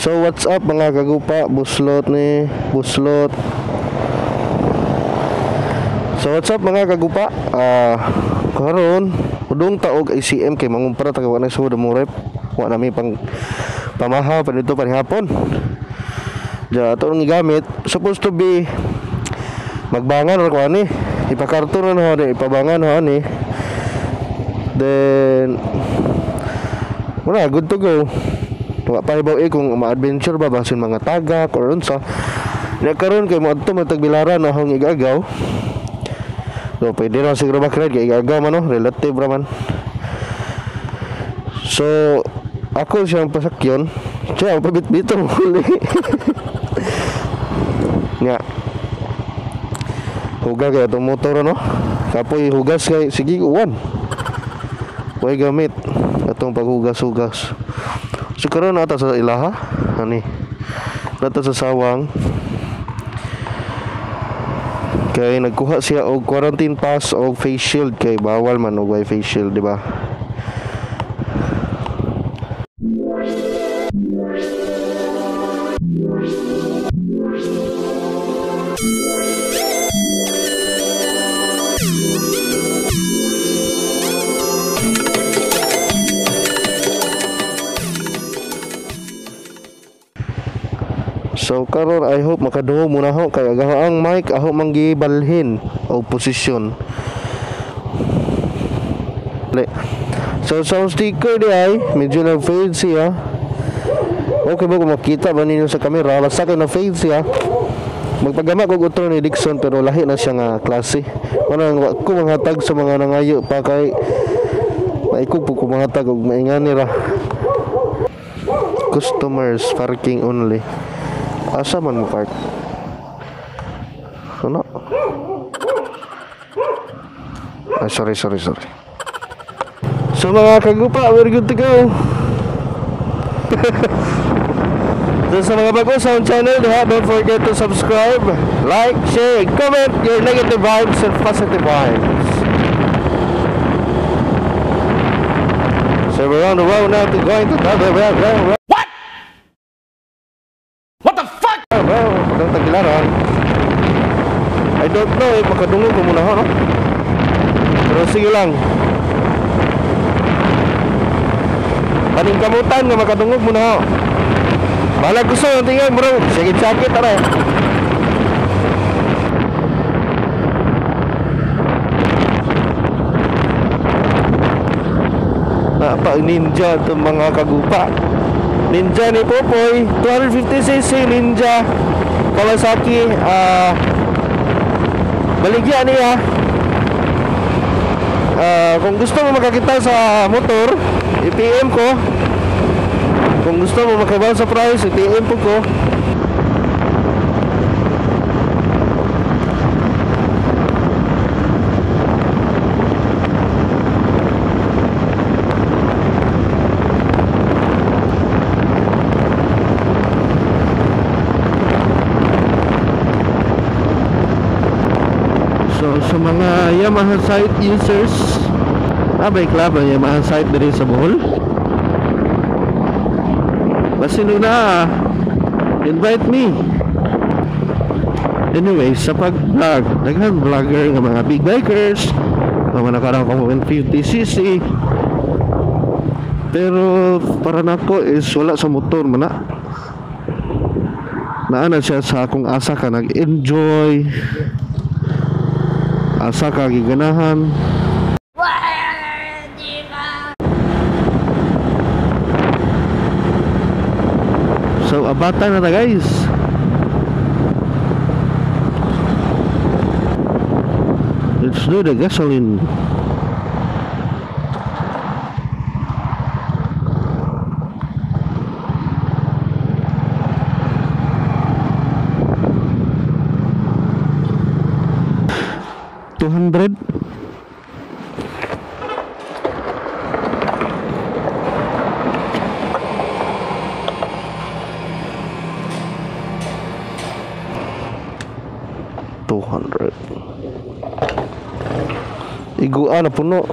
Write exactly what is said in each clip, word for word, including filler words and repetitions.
So what's up mga kagupa, buslot ni buslot. So what's up mga kagupa, ah uh, karon udong taog I C M kay mangumpara tagawa na sa murep. Wa nami pang pamahaw pa dito panihapon. Ja ato nang gamit supposed to be magbangan or kuan ni ipakarton na ho ni ipabangan ho ni. Then wala, good to go. Wa pa ibaw eh kung ma-adventure ba basin mga tagak or unsa. Nya karon kay mo adto matagbilaran na hong igagaw. So pwede na siguro bakride kay igagaw man no, relative ra man. So ako siyang pasakyon, siya ang pabit-bito mo huli. Nya huga kaya itong motor no, kapoy hugas kay sige uwan. Huwag gamit itong paghugas-hugas. So karon nata sa ilaha ani nata sa sawang kay nagkuha siya og quarantine pass og face shield kay bawal man og way face shield, di ba? So karon I hope makadungog muna ho kay agaang mic aho manggibalhin o posisyon. So sound sticker di ay medyo na fade siya. Okay ba kung makita ba ninyo sa camera? Basta kay na fade siya. Magpagama ko utro ni Dixon pero lahi na siya nga klase. Ano ko manghatag sa mga nangayo pa kay maikog po ko manghatag og maingani ra. Customers parking only. Asa man mo park? Ano? Ah, sorry, sorry, sorry. So mga kagupa, we're good to go. So sa mga bago sa channel, don't forget to subscribe, like, share, comment your negative vibes and positive vibes. So we're on the road now to going to another round, round, round. Well, pagkang tagilaran I don't know eh, makadungog ko muna ho no? Pero sige lang paning kamutan nga makadungog muna ho. Bahala gusto yung tingin bro, sakit-sakit aray. Apa ninja itong mga kagupa. Ninja ni Popoy two fifty c c Ninja Kawasaki, uh, baligya niya. Uh, kung gusto mo makakita sa motor, i-P M ko. Kung gusto mo makabaw sa price, i-P M po ko. So sa mga Yamaha site users, abay club ang Yamaha site diri sa Bohol. Basta na invite me. Anyway, sa pag-vlog, naghan vlogger ng mga big bikers, mga nakarang kong one fifty c c. Pero para nako is wala sa motor man na. Naana siya sa akong asa ka nag-enjoy. Asa ka giganahan. So abata na ta guys. Let's do the gasoline. two hundred. two hundred. Iguan na puno.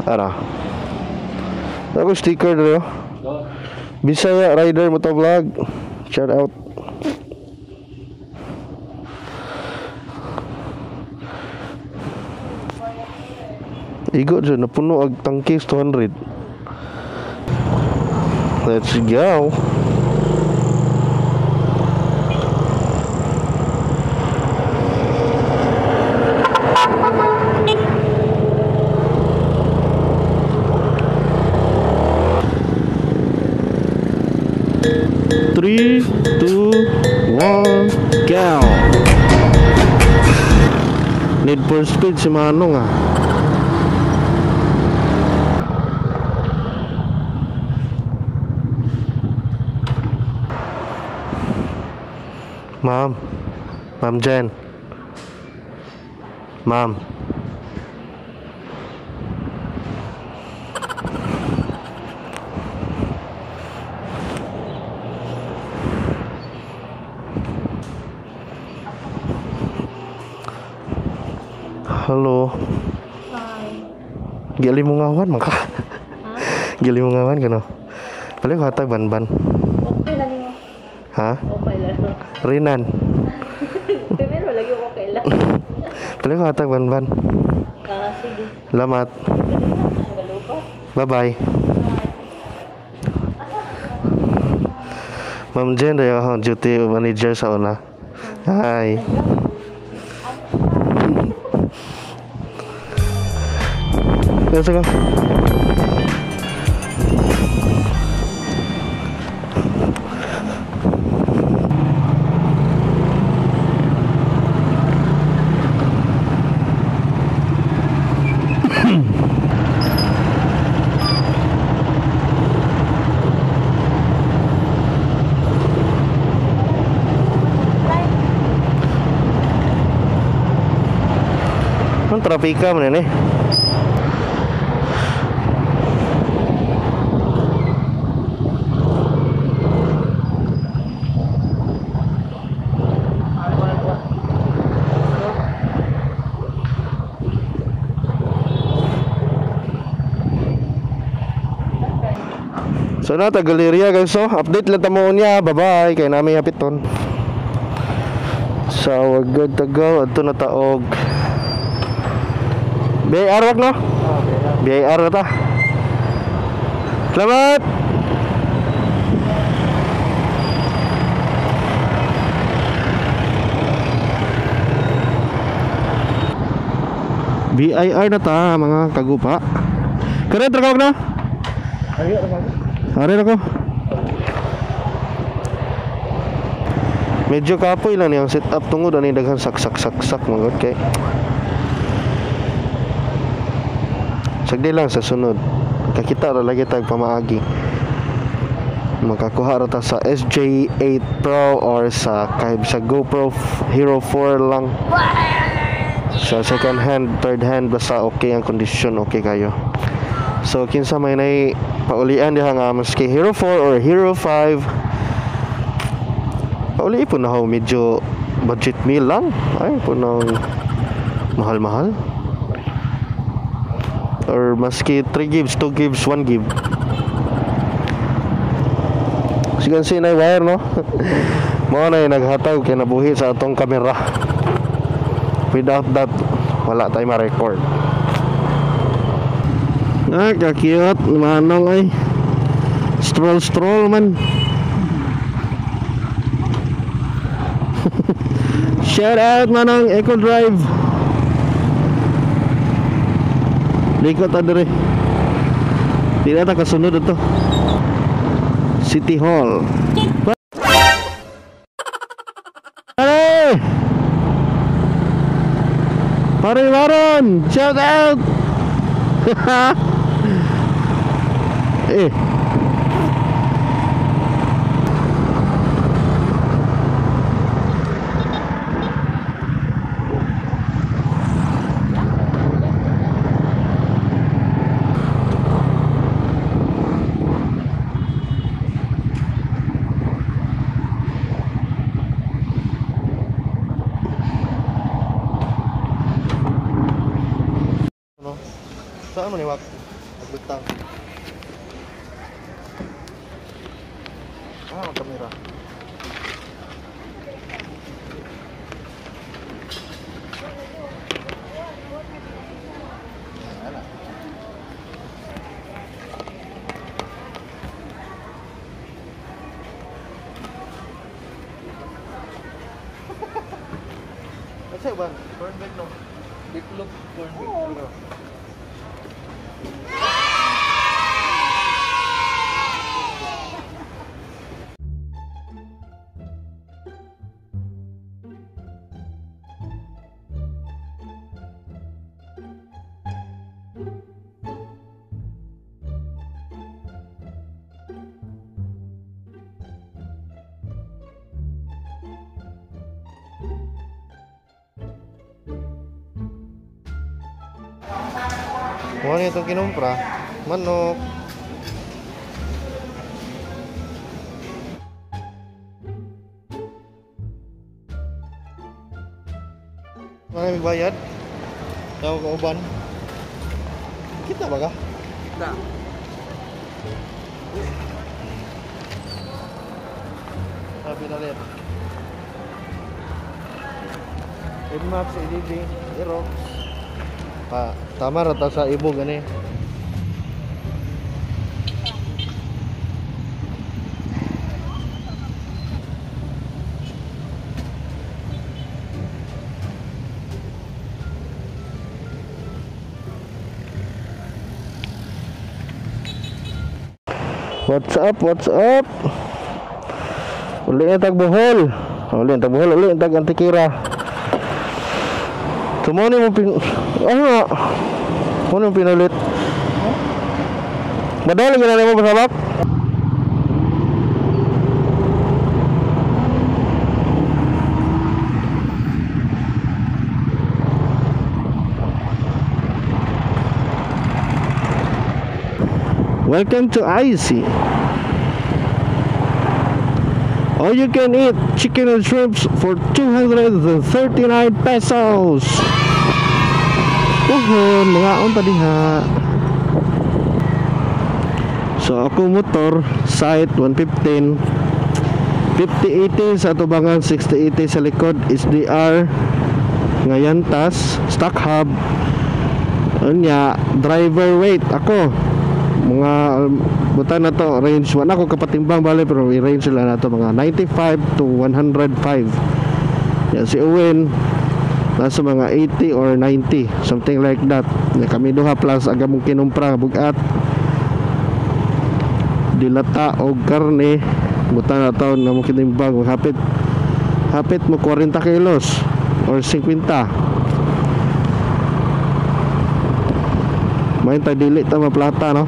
Ano? Ako sticker dito. Bisaya Rider Moto Vlog. Shout out. Igo dyan, napuno ag tangkis two hundred. Let's go. Three, two, one, go. Need for speed si Manong ah. Ma'am, Ma'am Jen, Ma'am. Halo. Hi. Gali mo ngawan maka. Ha? Gali mo ngawan kano. Paling ko hatag ban-ban. Okay lang yun. Ha? Okay lang. Rinan. Pero lagi okay lang. Paling ko hatag ban-ban. Ah, sige. Salamat. Galupa. Bye-bye. Ma'am Jen, dayo ako duty manager sa una. Hi. Let's go. Ang trapika mo na eh. So na ta galeria guys, so update lang tamo niya. Bye-bye kay nami hapiton. So we're good to go. Adto na taog B I R wag no? B I R na ta. Salamat. B I R na ta mga kagupa. Kare tragawag na? Ari na ko. Medyo kapoy lang yung setup tungod ani daghan sak sak sak sak mga kay. Sagdi lang sa sunod. Kakita ra lagi tag pamaagi. Makakuha ra ta sa S J eight Pro or sa kahit sa GoPro Hero four lang. Sa second hand, third hand basta okay ang kondisyon, okay kayo. So kinsa may nay paulian diha nga maski Hero four or Hero five. Pauli po na ho medyo budget meal lang. Ay po na mahal-mahal. Or maski three gigs, two gigs, one gig. Sigan sinay wire no. Mo na naghatag kay nabuhi sa atong kamera. Without that wala tay ma-record. Ah, kakiyot manong ay stroll stroll man. Shout out manong Eco Drive. Likot adere. Di na ta kasunod ito. City Hall. Pare! Pare Maron! Shout out! Eh. Saan mo ni Wak? butang. Ah, kamera. Kasi ba? Corn beef no? Beef look, corn beef. Oh. Ano itong kinumpra? Manok. Ano may bayad? Tawag ka uban? Kita ba ka? Kita. Sabi na rin. Inmax, E D D, Aerox. Pa, tama rata sa ibo gani. What's up? What's up? Uli yung tagbuhol. Uli yung tagbuhol. Uli yung tag Antikira. Tumoni mo pin... Ano nga? Ano yung pinulit? Madali ginanay mo pasabak? Welcome to I C. All you can eat chicken and shrimps for two hundred thirty-nine pesos. Uhon, mga unta diha. So ako motor, site one fifteen, fifty eighty sa tubangan, sixty eighty sa likod, S D R, ngayantas, stock hub. Unya, driver weight ako. Mga um, buta na to range one ako kapatimbang bali pero i-range sila na to mga ninety-five to one hundred five. Yan si Owen nasa mga eighty or ninety, something like that. Ya, kami duha plus aga mong kinumpra bugat dilata o karne buta na to na mong kinimbang hapit hapit mo forty kilos or fifty. Main tayo dili ta maplata no.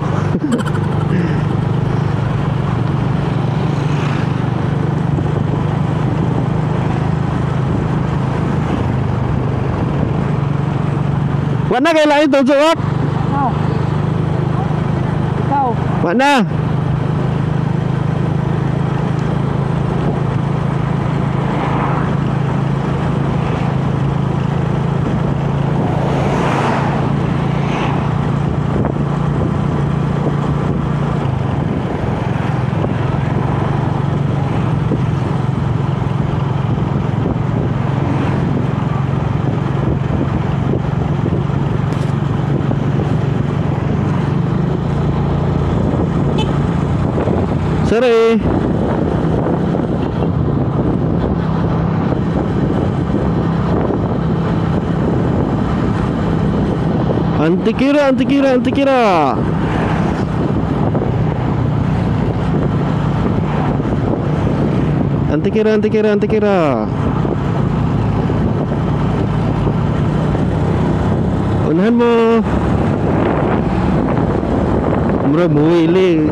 Wala kay lain to suot. Ikaw. Ikaw. Wala. Sorry. Antikira, antikira, antikira. Antikira, antikira, antikira. Unahan mo. Mura mo ili.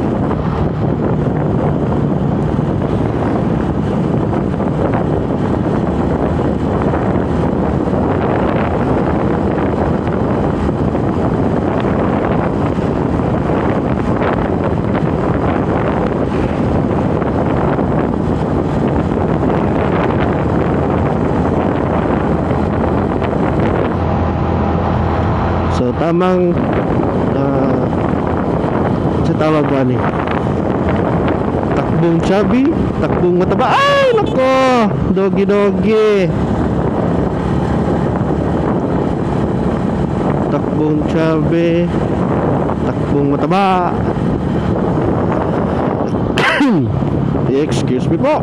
So tamang uh, Sa tawag ba ni? Takbong chubby, takbong mataba. Ay, nako! Dogi-dogi. Takbong chubby, takbong mataba. Excuse me po.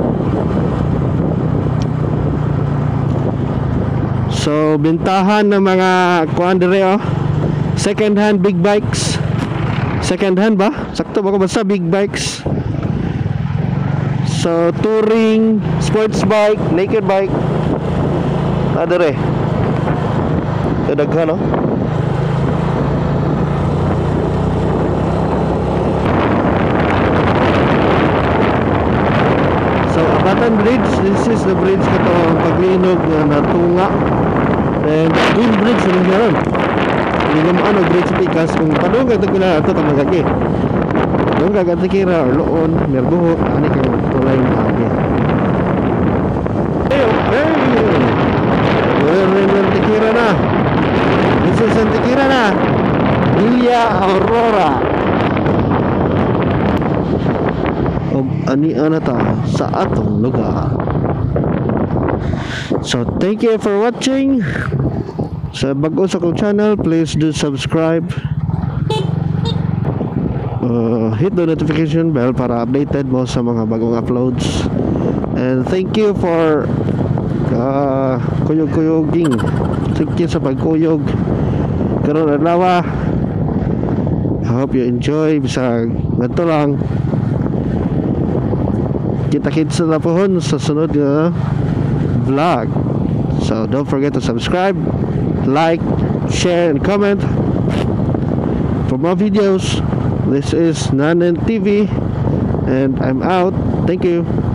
So, bintahan ng mga kuan dire oh. Second hand big bikes. Second hand ba? Sakto ba ko basta big bikes. So, touring, sports bike, naked bike. Na dire. Kadaghan no? So, Abatan Bridge, this is the bridge kato paglinog na natunga. And Dune Bridge rin yan. Hindi naman ano bridge tikas kung padung ka tagkila ito tamagagi. Padung ka katikira or loon, merbuhok, ani kang tulay ng agi. Hey, okay! We're in Tikira na. This is in Tikira na. Villa Aurora. O ani ana ta sa atong lugar. So thank you for watching. Sa bago sa kong channel, please do subscribe. Uh, hit the notification bell para updated mo sa mga bagong uploads. And thank you for uh, kuyog-kuyoging. Thank you sa pagkuyog karon adlaw. I hope you enjoy. Bisag ganito lang. Kita-kits na pohon sa sunod na vlog. So don't forget to subscribe, like, share, and comment for more videos. This is Nanen T V, and I'm out. Thank you.